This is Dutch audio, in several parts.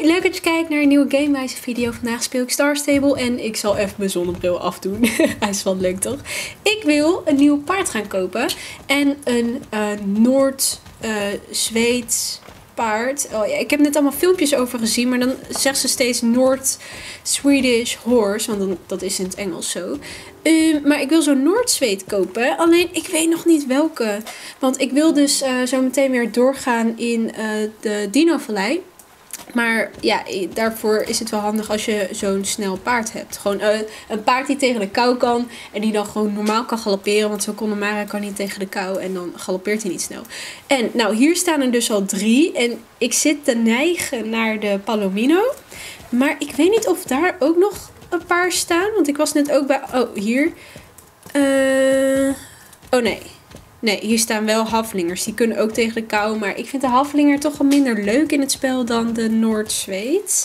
Hoi, leuk dat je kijkt naar een nieuwe Gamewijze video. Vandaag speel ik Star Stable en ik zal even mijn zonnebril afdoen. Hij is wel leuk toch? Ik wil een nieuw paard gaan kopen en een Noord-Zweeds paard. Oh ja, ik heb net allemaal filmpjes over gezien, maar dan zegt ze steeds Noord-Swedish horse, want dat is in het Engels zo. Maar ik wil zo'n Noord-Zweed kopen, alleen ik weet nog niet welke. Want ik wil dus zo meteen weer doorgaan in de Dino-vallei. Maar ja, daarvoor is het wel handig als je zo'n snel paard hebt. Gewoon een paard die tegen de kou kan en die dan gewoon normaal kan galopperen. Want zo Connemara kan niet tegen de kou en dan galoppeert hij niet snel. En nou, hier staan er dus al 3 en ik zit te neigen naar de Palomino. Maar ik weet niet of daar ook nog een paar staan, want ik was net ook bij... Oh, hier. Oh nee. Nee, hier staan wel haflingers. Die kunnen ook tegen de kou. Maar ik vind de haflinger toch wel minder leuk in het spel dan de Noord-Zweed.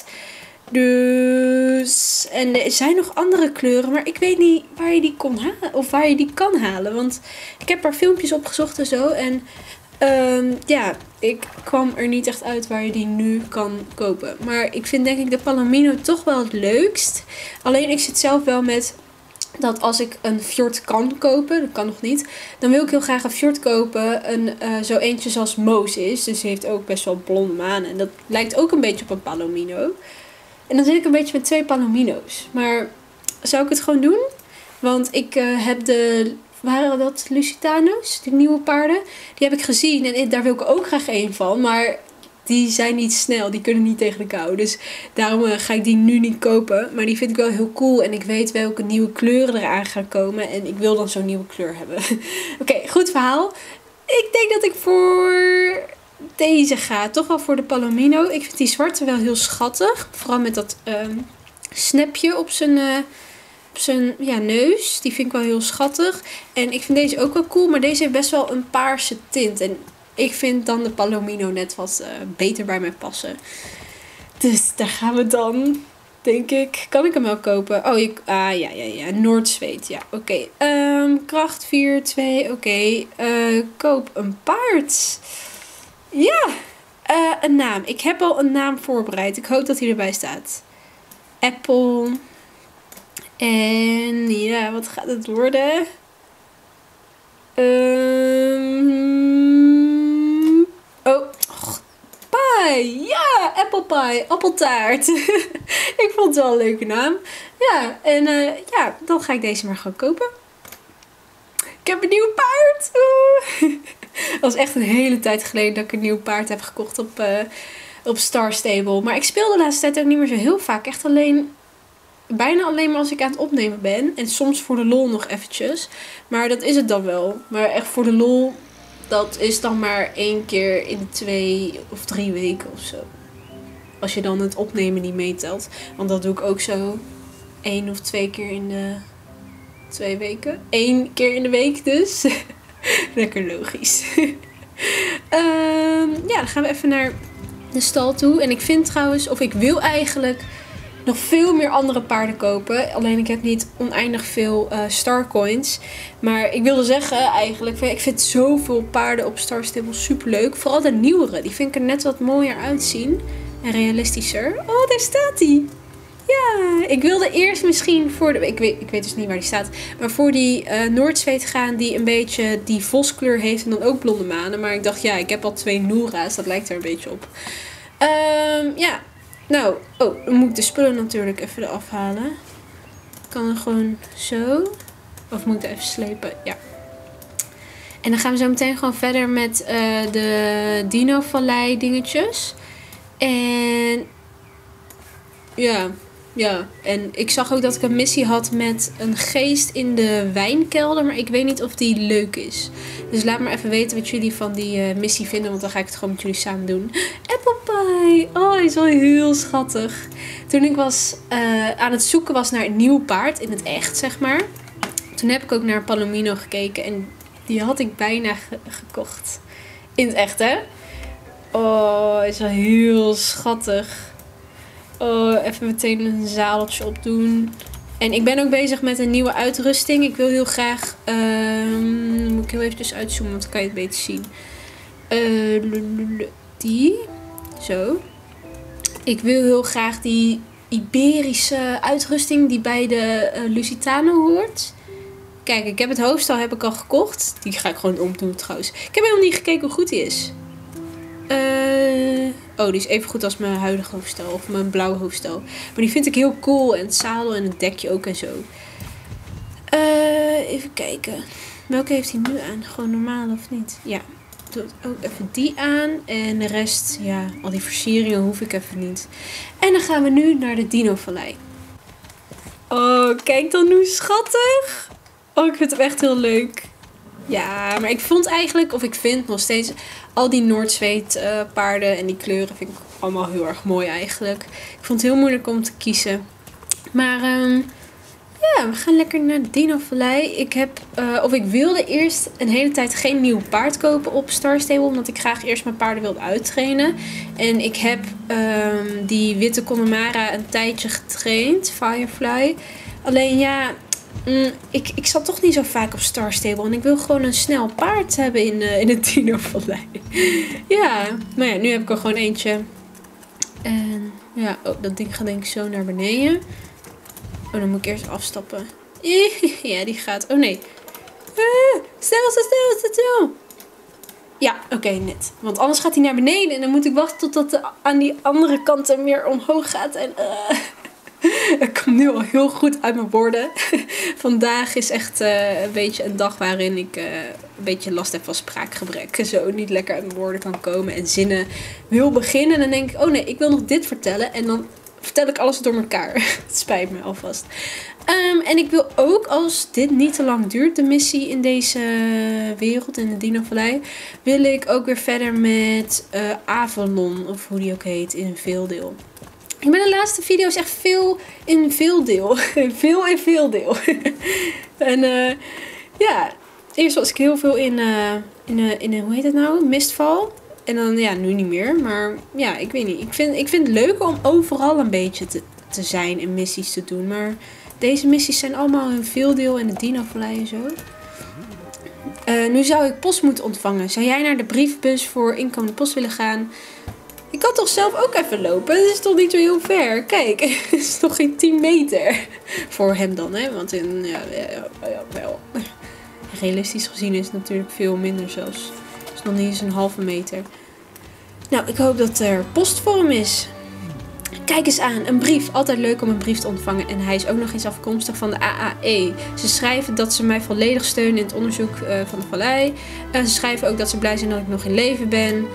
Dus... En er zijn nog andere kleuren. Maar ik weet niet waar je die kon halen. Of waar je die kan halen. Want ik heb een paar filmpjes opgezocht en zo. En ja, ik kwam er niet echt uit waar je die nu kan kopen. Maar ik vind denk ik de Palomino toch wel het leukst. Alleen ik zit zelf wel met... dat als ik een fjord kan kopen, dat kan nog niet, dan wil ik heel graag een fjord kopen. Zo eentje zoals Moos is. Dus die heeft ook best wel blonde manen. En dat lijkt ook een beetje op een Palomino. En dan zit ik een beetje met 2 Palomino's. Maar zou ik het gewoon doen? Want ik heb de... Waren dat Lusitano's? Die nieuwe paarden? Die heb ik gezien en daar wil ik ook graag een van. Maar... die zijn niet snel, die kunnen niet tegen de kou. Dus daarom ga ik die nu niet kopen. Maar die vind ik wel heel cool. En ik weet welke nieuwe kleuren eraan gaan komen. En ik wil dan zo'n nieuwe kleur hebben. Oké, goed verhaal. Ik denk dat ik voor deze ga. Toch wel voor de Palomino. Ik vind die zwarte wel heel schattig. Vooral met dat snapje op zijn neus. Die vind ik wel heel schattig. En ik vind deze ook wel cool. Maar deze heeft best wel een paarse tint. En... ik vind dan de Palomino net wat beter bij mij passen. Dus daar gaan we dan, denk ik. Kan ik hem wel kopen? Oh, ja. Noord-Zweed, ja. Oké. Kracht 4, 2, oké. Koop een paard. Ja. Een naam. Ik heb al een naam voorbereid. Ik hoop dat hij erbij staat. Apple. En ja, wat gaat het worden? Pie. Ja, apple pie. Appeltaart. Ik vond het wel een leuke naam. Ja, en ja, dan ga ik deze maar gewoon kopen. Ik heb een nieuw paard. Dat was echt een hele tijd geleden dat ik een nieuw paard heb gekocht op Star Stable. Maar ik speel de laatste tijd ook niet meer zo heel vaak. Echt bijna alleen maar als ik aan het opnemen ben. En soms voor de lol nog eventjes. Maar dat is het dan wel. Maar echt voor de lol... dat is dan maar 1 keer in de 2 of 3 weken of zo. Als je dan het opnemen niet meetelt. Want dat doe ik ook zo 1 of 2 keer in de 2 weken. 1 keer in de week dus. Lekker logisch. Ja, dan gaan we even naar de stal toe. En ik vind trouwens, of ik wil eigenlijk... nog veel meer andere paarden kopen. Alleen ik heb niet oneindig veel Starcoins. Maar ik wilde zeggen eigenlijk... ik vind zoveel paarden op Star Stable super leuk. Vooral de nieuwere. Die vind ik er net wat mooier uitzien. En realistischer. Oh, daar staat hij. Ja, ik wilde eerst misschien voor de... Ik weet dus niet waar die staat. Maar voor die Noord-Zweed gaan die een beetje die voskleur heeft. En dan ook blonde manen. Maar ik dacht, ja, ik heb al 2 Nora's. Dat lijkt er een beetje op. Ja... nou, oh, dan moet ik de spullen natuurlijk even eraf halen. Ik kan er gewoon zo. Of moet ik even slepen? Ja. En dan gaan we zo meteen gewoon verder met de Dino-vallei dingetjes. En ja. En ik zag ook dat ik een missie had met een geest in de wijnkelder. Maar ik weet niet of die leuk is. Dus laat maar even weten wat jullie van die missie vinden. Want dan ga ik het gewoon met jullie samen doen. Apple pie. Oh, hij is wel heel schattig. Toen ik aan het zoeken was naar een nieuw paard. In het echt, zeg maar. Toen heb ik ook naar Palomino gekeken. En die had ik bijna gekocht. In het echt, hè? Oh, hij is wel heel schattig. Oh, even meteen een zadeltje opdoen. En ik ben ook bezig met een nieuwe uitrusting. Ik wil heel graag... moet ik heel eventjes uitzoomen, want dan kan je het beter zien. Die. Zo. Ik wil heel graag die Iberische uitrusting die bij de Lusitano hoort. Kijk, ik heb het hoofdstal heb ik al gekocht. Die ga ik gewoon omdoen trouwens. Ik heb helemaal niet gekeken hoe goed die is. Oh, die is even goed als mijn huidige hoofdstel. Of mijn blauwe hoofdstel. Maar die vind ik heel cool. En het zadel en het dekje ook en zo. Even kijken. Welke heeft hij nu aan? Gewoon normaal of niet? Ja. Doe ook even die aan. En de rest, ja, al die versieringen hoef ik even niet. En dan gaan we nu naar de Dino-vallei. Oh, kijk dan hoe schattig. Oh, ik vind hem echt heel leuk. Ja, maar ik vond eigenlijk, of ik vind nog steeds, al die Noord-Zweed paarden en die kleuren vind ik allemaal heel erg mooi eigenlijk. Ik vond het heel moeilijk om te kiezen. Maar ja, we gaan lekker naar de Dino-vallei. Ik wilde eerst een hele tijd geen nieuw paard kopen op Star Stable. Omdat ik graag eerst mijn paarden wilde uittrainen. En ik heb die witte Connemara een tijdje getraind, Firefly. Alleen ja, ik zat toch niet zo vaak op Star Stable. En ik wil gewoon een snel paard hebben in het Dino-vallei. Ja, maar ja, nu heb ik er gewoon eentje. En ja, oh, dat ding gaat denk ik zo naar beneden. Oh, dan moet ik eerst afstappen. Ja, die gaat. Oh nee. Stel. Ja, oké, net. Want anders gaat hij naar beneden. En dan moet ik wachten totdat hij aan die andere kant er meer omhoog gaat. En het komt nu al heel goed uit mijn woorden. Vandaag is echt een beetje een dag waarin ik een beetje last heb van spraakgebrek. Zo niet lekker uit mijn woorden kan komen. En zinnen wil beginnen. En dan denk ik, oh nee, ik wil nog dit vertellen. En dan vertel ik alles door elkaar. Het spijt me alvast. En ik wil ook, als dit niet te lang duurt, de missie in deze wereld, in de Dino-vallei, wil ik ook weer verder met Avalon, of hoe die ook heet, in een veeldeel. Ik ben de laatste video's echt veel in veeldeel. Veel in veeldeel. En ja, eerst was ik heel veel in hoe heet het nou? Mistval. En dan, ja, nu niet meer. Maar ja, ik weet niet. Ik vind het leuk om overal een beetje te zijn en missies te doen. Maar deze missies zijn allemaal in veeldeel en de Dino-vallei en zo. Nu zou ik post moeten ontvangen. Zou jij naar de brievenbus voor inkomende post willen gaan? Ik kan toch zelf ook even lopen? Het is toch niet zo heel ver? Kijk, het is toch geen 10 meter. Voor hem dan, hè? Want wel. Realistisch gezien is het natuurlijk veel minder zelfs. Het is nog niet eens een halve meter. Nou, ik hoop dat er post voor hem is. Kijk eens aan, een brief. Altijd leuk om een brief te ontvangen. En hij is ook nog eens afkomstig van de AAE. Ze schrijven dat ze mij volledig steunen in het onderzoek van de vallei. Ze schrijven ook dat ze blij zijn dat ik nog in leven ben.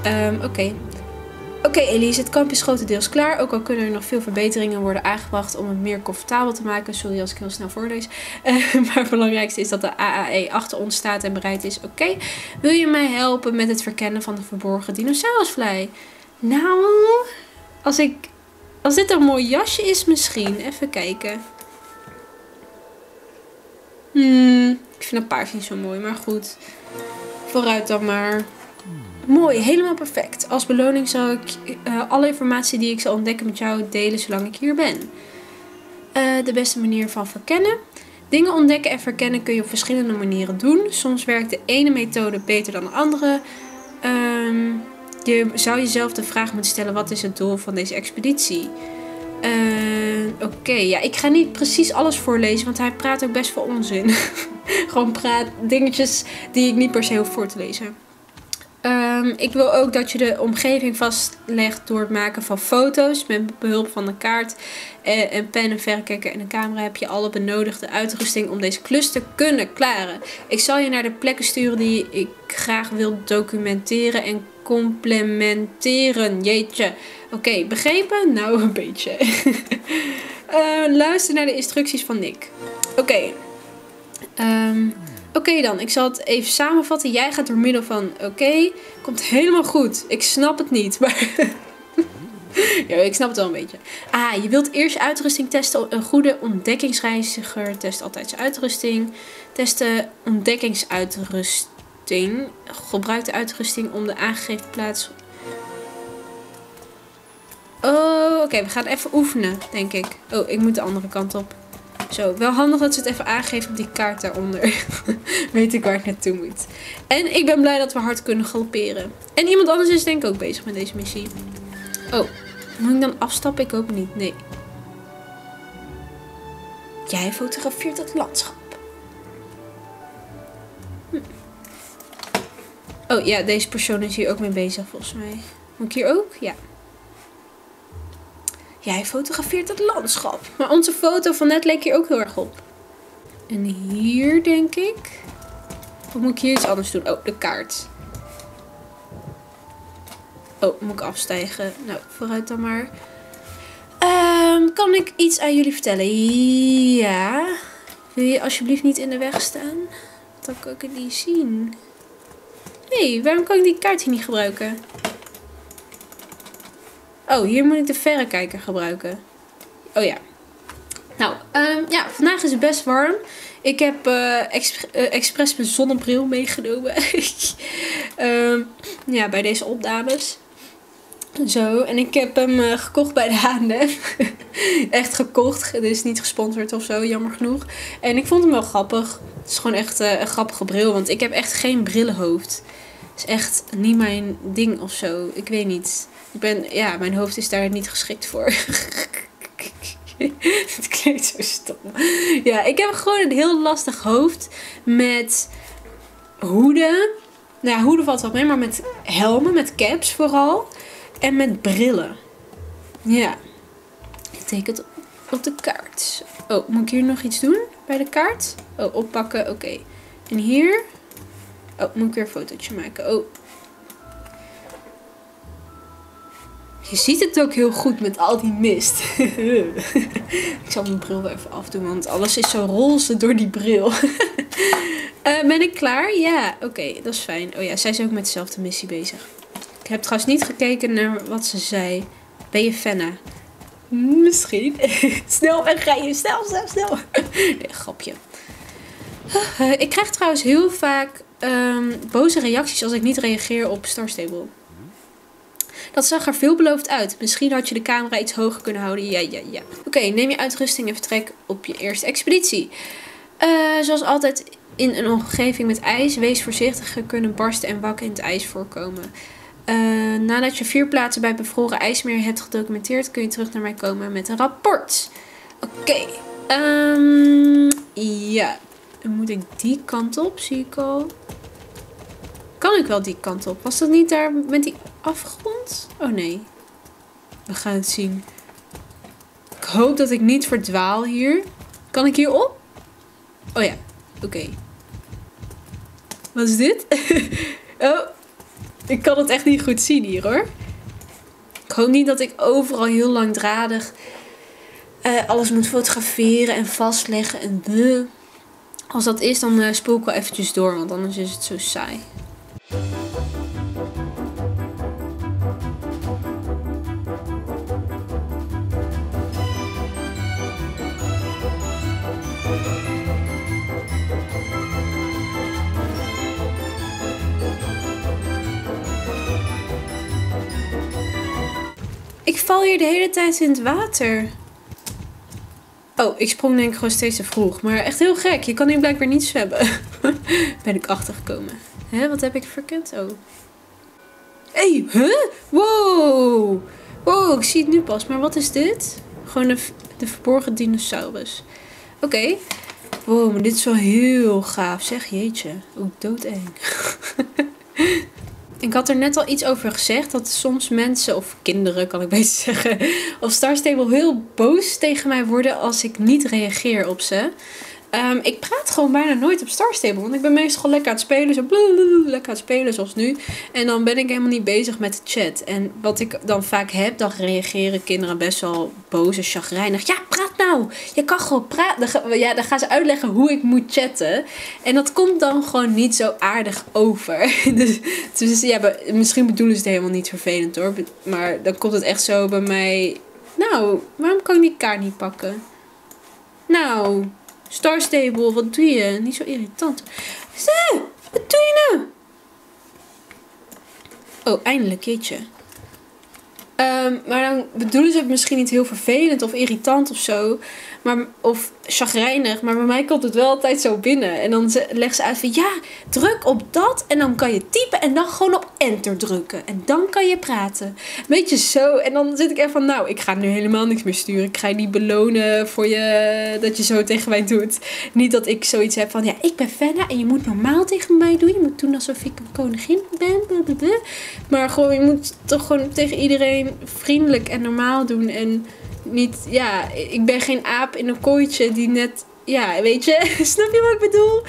Oké, Elise, het kamp is grotendeels klaar. Ook al kunnen er nog veel verbeteringen worden aangebracht om het meer comfortabel te maken. Sorry als ik heel snel voorlees. Maar het belangrijkste is dat de AAE achter ons staat en bereid is. Oké, wil je mij helpen met het verkennen van de verborgen dinosaurusvlei? Nou, als dit een mooi jasje is misschien. Even kijken. Ik vind een paars niet zo mooi, maar goed. Vooruit dan maar. Mooi, helemaal perfect. Als beloning zal ik alle informatie die ik zal ontdekken met jou delen zolang ik hier ben. De beste manier van verkennen. Dingen ontdekken en verkennen kun je op verschillende manieren doen. Soms werkt de ene methode beter dan de andere. Je zou jezelf de vraag moeten stellen, wat is het doel van deze expeditie? Oké, ja, ik ga niet precies alles voorlezen, want hij praat ook best veel onzin. Gewoon dingetjes die ik niet per se hoef voor te lezen. Ik wil ook dat je de omgeving vastlegt door het maken van foto's. Met behulp van een kaart, een pen, een verrekijker en een camera heb je alle benodigde uitrusting om deze klus te kunnen klaren. Ik zal je naar de plekken sturen die ik graag wil documenteren en complementeren. Jeetje. Oké, begrepen? Nou, een beetje. Luister naar de instructies van Nick. Oké dan, ik zal het even samenvatten. Jij gaat door middel van, komt helemaal goed. Ik snap het niet, maar ja, ik snap het wel een beetje. Je wilt eerst je uitrusting testen. Een goede ontdekkingsreiziger test altijd zijn uitrusting. Testen ontdekkingsuitrusting. Gebruik de uitrusting om de aangegeven plaats. Oké, we gaan even oefenen, denk ik. Ik moet de andere kant op. Zo, wel handig dat ze het even aangeven op die kaart daaronder. Weet ik waar ik naartoe moet. En ik ben blij dat we hard kunnen galopperen. En iemand anders is denk ik ook bezig met deze missie. Moet ik dan afstappen? Ik hoop niet. Nee. Jij fotografeert het landschap. Oh ja, deze persoon is hier ook mee bezig volgens mij. Moet ik hier ook? Ja. Jij fotografeert het landschap. Maar onze foto van net leek hier ook heel erg op. En hier denk ik. Of moet ik hier iets anders doen? Oh, de kaart. Oh, moet ik afstijgen? Nou, vooruit dan maar. Kan ik iets aan jullie vertellen? Ja. Wil je alsjeblieft niet in de weg staan? Dan kan ik het niet zien. Hé, waarom kan ik die kaart hier niet gebruiken? Oh, hier moet ik de verrekijker gebruiken. Oh ja. Nou, ja, vandaag is het best warm. Ik heb expres mijn zonnebril meegenomen. Ja, bij deze opnames. Zo, en ik heb hem gekocht bij de H&M. Echt gekocht. Het is niet gesponsord of zo, jammer genoeg. En ik vond hem wel grappig. Het is gewoon echt een grappige bril, want ik heb echt geen brillenhoofd. Het is echt niet mijn ding of zo. Ik weet niet. Ja, mijn hoofd is daar niet geschikt voor. Het klinkt zo stom. Ja, ik heb gewoon een heel lastig hoofd met hoeden. Nou ja, hoeden valt wel mee, maar met helmen, met caps vooral. En met brillen. Ja. Ik teken het op de kaart. Oh, moet ik hier nog iets doen bij de kaart? Oh, oppakken. Oké. En hier. Oh, moet ik weer een fotootje maken. Oh. Je ziet het ook heel goed met al die mist. Ik zal mijn bril wel even afdoen, want alles is zo roze door die bril. Ben ik klaar? Ja, oké, dat is fijn. Oh ja, zij is ook met dezelfde missie bezig. Ik heb trouwens niet gekeken naar wat ze zei. Ben je Fenna? Misschien. Snel wegrijden. Snel. Nee, grapje. Ik krijg trouwens heel vaak boze reacties als ik niet reageer op Star Stable. Dat zag er veelbelovend uit. Misschien had je de camera iets hoger kunnen houden. Ja. Oké, neem je uitrusting en vertrek op je eerste expeditie. Zoals altijd in een omgeving met ijs. Wees voorzichtig. Er kunnen barsten en wakken in het ijs voorkomen. Nadat je 4 plaatsen bij bevroren ijsmeer hebt gedocumenteerd, kun je terug naar mij komen met een rapport. Oké. Ja. Dan moet ik die kant op, zie ik al. Kan ik wel die kant op? Was dat niet daar met die afgrond? Oh nee. We gaan het zien. Ik hoop dat ik niet verdwaal hier. Kan ik hier op? Oh ja. Oké. Wat is dit? Oh. Ik kan het echt niet goed zien hier hoor. Ik hoop niet dat ik overal heel langdradig alles moet fotograferen en vastleggen en Als dat is, dan spoel ik wel eventjes door, want anders is het zo saai. Ik val hier de hele tijd in het water. Oh, ik sprong denk ik gewoon steeds te vroeg. Maar echt heel gek. Je kan hier blijkbaar niet zwemmen. Ben ik achtergekomen. Hè, wat heb ik verkend? Oh. Hey, huh? Wow. Wow, ik zie het nu pas. Maar wat is dit? Gewoon de verborgen dinosaurus. Oké. Wow, maar dit is wel heel gaaf. Zeg, jeetje. Ook doodeng. Ik had er net al iets over gezegd. Dat soms mensen, of kinderen kan ik beter zeggen, op Star Stable heel boos tegen mij worden als ik niet reageer op ze. Ik praat gewoon bijna nooit op Star Stable. Want ik ben meestal gewoon lekker aan het spelen. Zo lekker aan het spelen zoals nu. En dan ben ik helemaal niet bezig met de chat. En wat ik dan vaak heb, dan reageren kinderen best wel boos en chagrijnig. Ja, praat nou. Je kan gewoon praten. Ja, dan gaan ze uitleggen hoe ik moet chatten. En dat komt dan gewoon niet zo aardig over. Dus ja, misschien bedoelen ze het helemaal niet vervelend hoor. Maar dan komt het echt zo bij mij. Nou, waarom kan ik die kaart niet pakken? Nou... Star Stable, wat doe je? Niet zo irritant. Wat doe je nou? Oh, eindelijk, jeetje. Maar dan bedoelen ze het misschien niet heel vervelend of irritant of zo. Maar, of chagrijnig, maar bij mij komt het wel altijd zo binnen. En dan legt ze uit van ja, druk op dat en dan kan je typen en dan gewoon op enter drukken. En dan kan je praten. Weet je zo. En dan zit ik echt van nou, ik ga nu helemaal niks meer sturen. Ik ga je niet belonen voor je dat je zo tegen mij doet. Niet dat ik zoiets heb van ja, ik ben Fenna en je moet normaal tegen mij doen. Je moet doen alsof ik een koningin ben. Blablabla. Maar gewoon, je moet toch gewoon tegen iedereen vriendelijk en normaal doen. En niet, ja, ik ben geen aap in een kooitje die net, ja, weet je, snap je wat ik bedoel?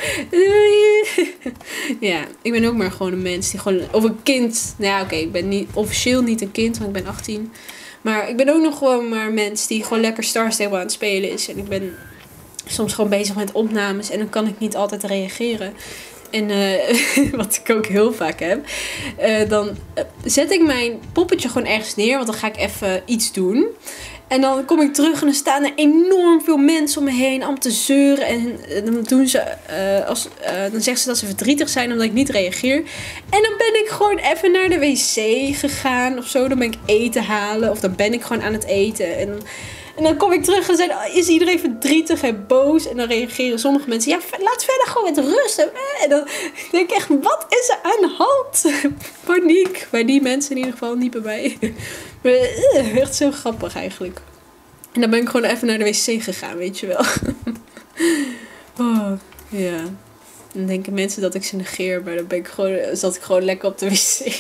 Ja, ik ben ook maar gewoon een mens die gewoon, of een kind. Nou ja, oké, ik ben niet, officieel niet een kind, want ik ben 18. Maar ik ben ook nog gewoon maar een mens die gewoon lekker Star Stable aan het spelen is. En ik ben soms gewoon bezig met opnames en dan kan ik niet altijd reageren. En wat ik ook heel vaak heb. Dan zet ik mijn poppetje gewoon ergens neer. Want dan ga ik even iets doen. En dan kom ik terug en dan staan er enorm veel mensen om me heen. Om te zeuren. En dan doen ze, dan zeggen ze dat ze verdrietig zijn omdat ik niet reageer. En dan ben ik gewoon even naar de wc gegaan of zo. Dan ben ik eten halen. Of dan ben ik gewoon aan het eten. En dan kom ik terug en is iedereen verdrietig en boos. En dan reageren sommige mensen. Ja, laat verder gewoon met rust. En dan denk ik echt, wat is er aan de hand? Paniek. Bij die mensen in ieder geval, niet bij mij. Maar, echt zo grappig eigenlijk. En dan ben ik gewoon even naar de wc gegaan, weet je wel. Oh, ja. Dan denken mensen dat ik ze negeer. Maar dan zat ik gewoon lekker op de wc.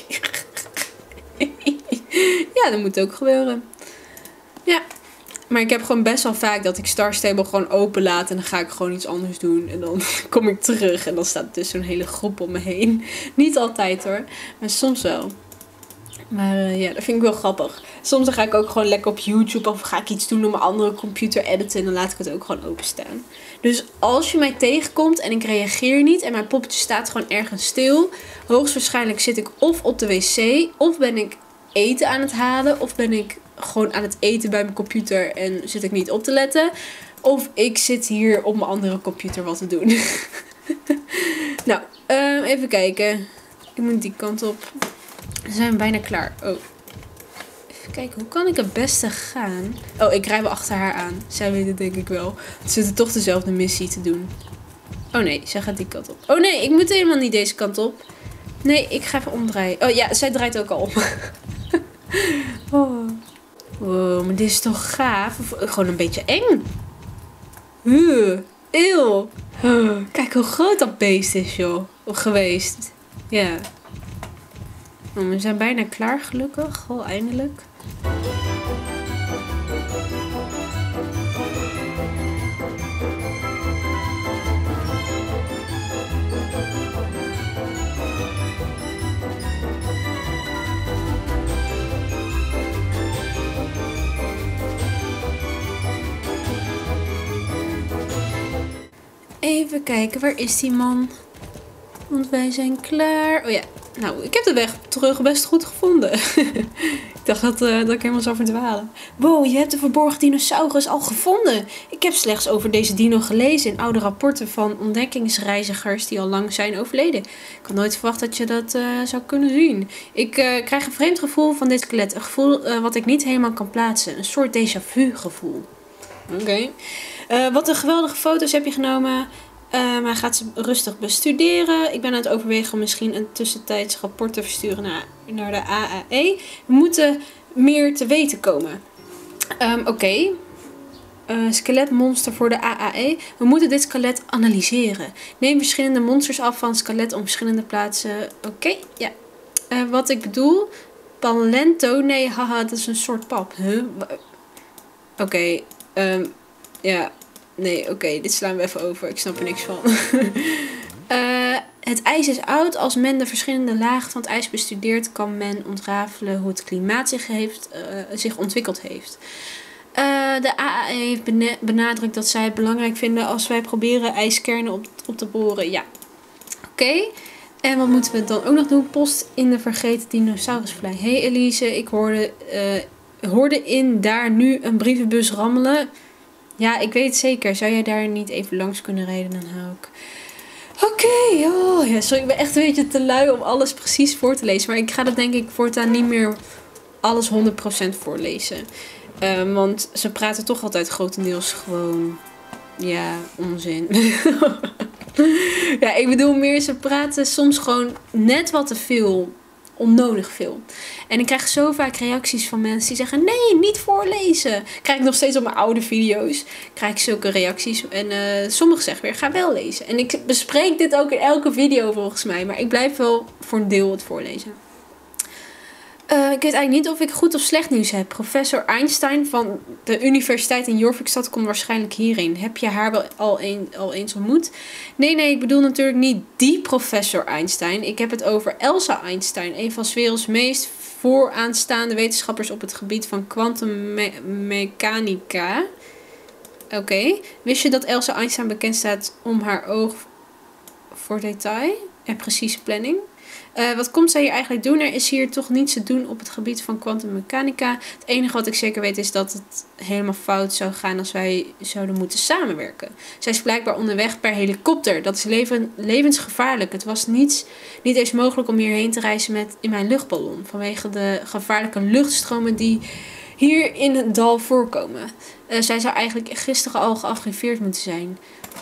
Ja, dat moet ook gebeuren. Ja. Maar ik heb gewoon best wel vaak dat ik Star Stable gewoon open laat. En dan ga ik gewoon iets anders doen. En dan kom ik terug. En dan staat er dus zo'n hele groep om me heen. Niet altijd hoor. Maar soms wel. Maar ja, dat vind ik wel grappig. Soms dan ga ik ook gewoon lekker op YouTube. Of ga ik iets doen op mijn andere computer editen. En dan laat ik het ook gewoon openstaan. Dus als je mij tegenkomt en ik reageer niet. En mijn poppetje staat gewoon ergens stil. Hoogstwaarschijnlijk zit ik of op de wc. Of ben ik eten aan het halen. Of ben ik gewoon aan het eten bij mijn computer en zit ik niet op te letten. Of ik zit hier op mijn andere computer wat te doen. Nou, even kijken. Ik moet die kant op. We zijn bijna klaar. Oh. Even kijken, hoe kan ik het beste gaan? Oh, ik rij wel achter haar aan. Zij weet het denk ik wel. Ze zitten toch dezelfde missie te doen. Oh nee, zij gaat die kant op. Oh nee, ik moet helemaal niet deze kant op. Nee, ik ga even omdraaien. Oh ja, zij draait ook al om. Oh. Wow, maar dit is toch gaaf? Of gewoon een beetje eng. Eeuw. Kijk hoe groot dat beest is, joh. Of geweest. Ja. Oh, we zijn bijna klaar, gelukkig. Oh, eindelijk. Even kijken, waar is die man? Want wij zijn klaar. Oh ja, nou, ik heb de weg terug best goed gevonden. Ik dacht dat ik helemaal zou verdwalen. Wow, je hebt de verborgen dinosaurus al gevonden. Ik heb slechts over deze dino gelezen in oude rapporten van ontdekkingsreizigers die al lang zijn overleden. Ik had nooit verwacht dat je dat zou kunnen zien. Ik krijg een vreemd gevoel van dit skelet. Een gevoel wat ik niet helemaal kan plaatsen. Een soort déjà vu gevoel. Oké. Wat een geweldige foto's heb je genomen. Maar gaat ze rustig bestuderen. Ik ben aan het overwegen om misschien een tussentijds rapport te versturen naar de AAE. We moeten meer te weten komen. Oké. Skeletmonster voor de AAE. We moeten dit skelet analyseren. Neem verschillende monsters af van het skelet om verschillende plaatsen. Oké, ja. Wat ik bedoel. Palento. Nee, haha, dat is een soort pap. Huh? Oké. Ja. Nee, oké, dit slaan we even over. Ik snap er niks van. Het ijs is oud. Als men de verschillende lagen van het ijs bestudeert, kan men ontrafelen hoe het klimaat zich ontwikkeld heeft. De AAE heeft benadrukt dat zij het belangrijk vinden als wij proberen ijskernen op te boren. Ja, oké. En wat moeten we dan ook nog doen? Post in de vergeten dinosaurusvlei. Hey Elise, ik hoorde in daar nu een brievenbus rammelen. Ja, ik weet het zeker. Zou jij daar niet even langs kunnen rijden? Dan hou ik. Oké, oh ja, sorry, ik ben echt een beetje te lui om alles precies voor te lezen. Maar ik ga dat denk ik voortaan niet meer alles 100% voorlezen. Want ze praten toch altijd grotendeels gewoon Ja, onzin. Ja, ik bedoel meer, ze praten soms gewoon net wat te veel. Onnodig veel. En ik krijg zo vaak reacties van mensen die zeggen, nee, niet voorlezen. Krijg ik nog steeds op mijn oude video's. Krijg ik zulke reacties. En sommigen zeggen weer, ga wel lezen. En ik bespreek dit ook in elke video volgens mij. Maar ik blijf wel voor een deel het voorlezen. Ik weet eigenlijk niet of ik goed of slecht nieuws heb. Professor Einstein van de universiteit in Jorvikstad komt waarschijnlijk hierheen. Heb je haar wel al eens ontmoet? Nee, ik bedoel natuurlijk niet die professor Einstein. Ik heb het over Elsa Einstein. Een van 's werelds meest vooraanstaande wetenschappers op het gebied van kwantummechanica. Oké. Wist je dat Elsa Einstein bekend staat om haar oog voor detail en precieze planning? Wat komt zij hier eigenlijk doen? Er is hier toch niets te doen op het gebied van kwantummechanica. Het enige wat ik zeker weet is dat het helemaal fout zou gaan als wij zouden moeten samenwerken. Zij is blijkbaar onderweg per helikopter. Dat is levensgevaarlijk. Het was niet eens mogelijk om hierheen te reizen in mijn luchtballon. Vanwege de gevaarlijke luchtstromen die hier in het dal voorkomen. Zij zou eigenlijk gisteren al gearriveerd moeten zijn.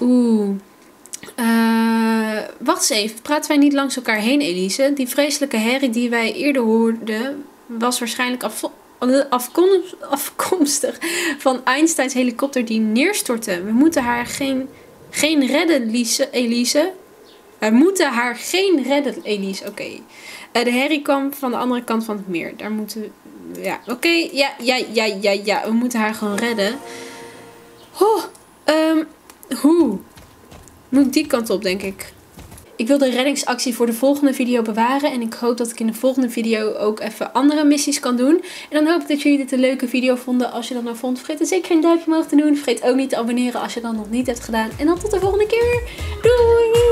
Wacht eens even. Praten wij niet langs elkaar heen, Elise? Die vreselijke herrie die wij eerder hoorden was waarschijnlijk afkomstig van Einsteins helikopter die neerstortte. We moeten haar geen redden, Elise. We moeten haar geen redden, Elise. Oké. De herrie kwam van de andere kant van het meer. Daar moeten we... Ja, oké. Ja. We moeten haar gewoon redden. Hoe? Moet ik die kant op, denk ik. Ik wil de reddingsactie voor de volgende video bewaren. En ik hoop dat ik in de volgende video ook even andere missies kan doen. En dan hoop ik dat jullie dit een leuke video vonden. Als je dat nou vond, vergeet dan zeker een duimpje omhoog te doen. Vergeet ook niet te abonneren als je dat nog niet hebt gedaan. En dan tot de volgende keer. Doei!